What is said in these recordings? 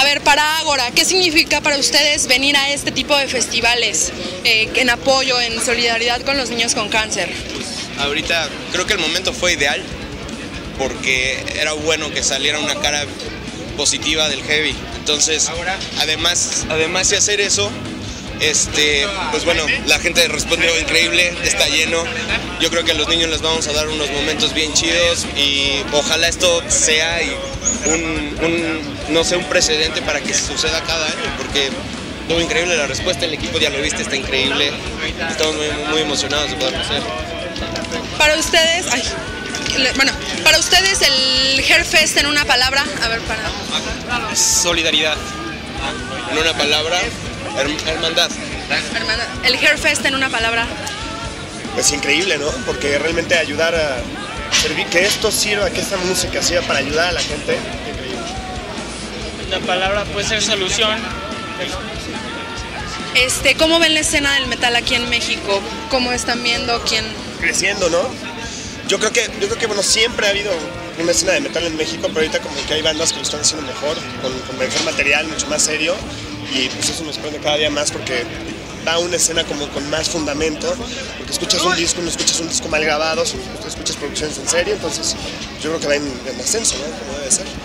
A ver, para Ágora, ¿qué significa para ustedes venir a este tipo de festivales en apoyo, en solidaridad con los niños con cáncer? Ahorita creo que el momento fue ideal porque era bueno que saliera una cara positiva del heavy. Entonces, además de hacer eso, pues bueno, la gente respondió increíble, está lleno. Yo creo que a los niños les vamos a dar unos momentos bien chidos y ojalá esto sea no sé, un precedente para que suceda cada año, porque estuvo increíble la respuesta, el equipo ya lo viste, está increíble. Estamos muy emocionados de poderlo hacer. Para ustedes, para ustedes el Hairfest en una palabra, a ver, Solidaridad. En una palabra, hermandad. El Hairfest en una palabra. Pues increíble, ¿no? Porque realmente ayudar a servir, que esto sirva, que esta música sirva para ayudar a la gente. Increíble. La palabra puede ser solución. ¿Cómo ven la escena del metal aquí en México? ¿Cómo están viendo quién? Creciendo, ¿no? Yo creo que bueno, siempre ha habido una escena de metal en México, pero ahorita como que hay bandas que lo están haciendo mejor, con mejor material, mucho más serio, y pues eso me sorprende cada día más porque da una escena como con más fundamento, porque escuchas un disco, no escuchas un disco mal grabado, escuchas producciones en serio, entonces yo creo que va en ascenso, ¿no? Como debe ser.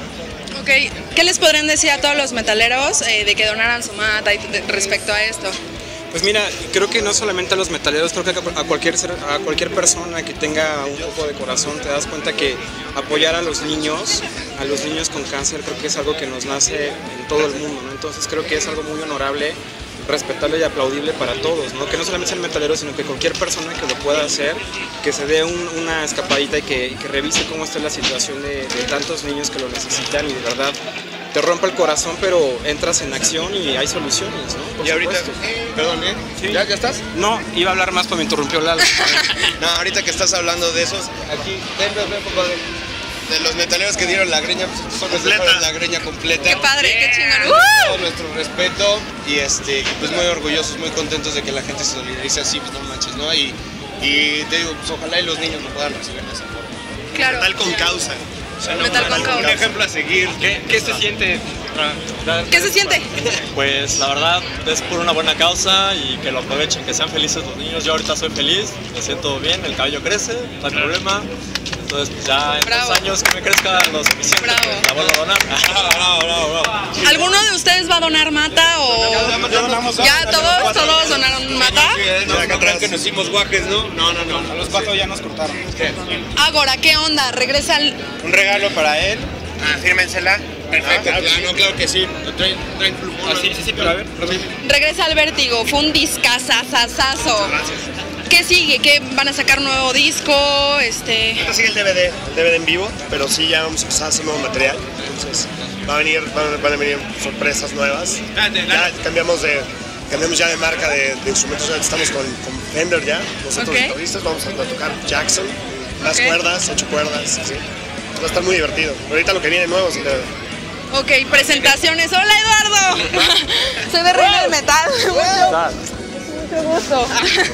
Ok, ¿qué les podrían decir a todos los metaleros de que donaran su mata respecto a esto? Pues mira, creo que no solamente a los metaleros, creo que a cualquier persona que tenga un poco de corazón, te das cuenta que apoyar a los niños con cáncer, creo que es algo que nos nace en todo el mundo, ¿no? Entonces creo que es algo muy honorable, respetable y aplaudible para todos, ¿no? Que no solamente sean metaleros, sino que cualquier persona que lo pueda hacer, que se dé una escapadita y que revise cómo está la situación de tantos niños que lo necesitan y de verdad te rompe el corazón, pero entras en acción y hay soluciones, ¿no? Por supuesto. Perdón, ¿eh? Sí. ¿Ya estás? No, iba a hablar más, pero me interrumpió Lalo. No, ahorita que estás hablando de esos, aquí, ven un poco de los metaleros que dieron la greña, pues son completa. La greña completa. ¡Qué padre, qué chingón! Todo nuestro respeto y pues muy orgullosos, muy contentos de que la gente se solidarice así, pues no manches, ¿no? Y te digo, pues ojalá y los niños lo puedan recibir de esa forma. Claro. Metal con causa. Metal con causa. Un ejemplo a seguir. ¿Qué se siente? ¿Qué se siente? Pues la verdad es por una buena causa y que lo aprovechen, que sean felices los niños. Yo ahorita soy feliz, me siento bien, el cabello crece, no hay problema. Entonces pues ya en 2 años que me crezca lo suficiente, pues la vuelvo a donar. Bravo. ¿Alguno de ustedes va a donar mata o...? ¿Ya todos donaron mata? Acá atrás que nos hicimos guajes, ¿no? No. A los 4 ya nos cortaron. Ágora, ¿qué onda? ¿Regresa al...? Un regalo para él. Fírmensela. Perfecto. Claro que sí. Traen plumón. Sí, pero a ver. Regresa al Vértigo, fue un discazazazazo. Gracias. ¿Qué sigue? ¿Qué van a sacar nuevo disco? Ahorita sigue el DVD en vivo, pero sí ya vamos a empezar a hacer nuevo material, entonces van a venir sorpresas nuevas. Ya cambiamos ya de marca de instrumentos, estamos con Fender ya, nosotros los guitarristas vamos a tocar Jackson, más cuerdas, 8 cuerdas, ¿sí? Va a estar muy divertido. Ahorita lo que viene nuevo es el DVD. Ok, presentaciones. ¡Hola, Eduardo! Soy de Reina del Metal. Mucho gusto.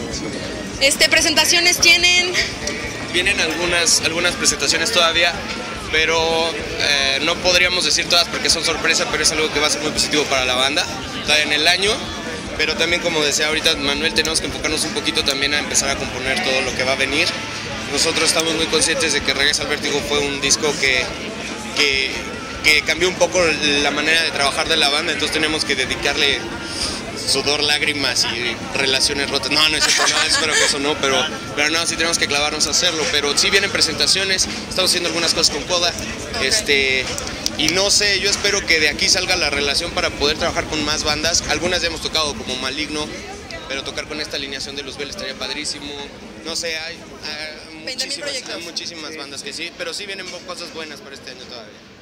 ¿Presentaciones tienen? Vienen algunas presentaciones todavía, pero no podríamos decir todas porque son sorpresa, pero es algo que va a ser muy positivo para la banda, está en el año, pero también como decía ahorita Manuel, tenemos que enfocarnos un poquito también a empezar a componer todo lo que va a venir. Nosotros estamos muy conscientes de que Regresa al Vértigo fue un disco que cambió un poco la manera de trabajar de la banda, entonces tenemos que dedicarle sudor, lágrimas y relaciones rotas. No es cierto, no, espero que eso no, pero no, sí tenemos que clavarnos a hacerlo. Pero sí vienen presentaciones, estamos haciendo algunas cosas con Coda, y no sé, yo espero que de aquí salga la relación para poder trabajar con más bandas. Algunas ya hemos tocado como Maligno, pero tocar con esta alineación de Luzbel estaría padrísimo. No sé, hay muchísimas bandas que sí, pero sí vienen cosas buenas para este año todavía.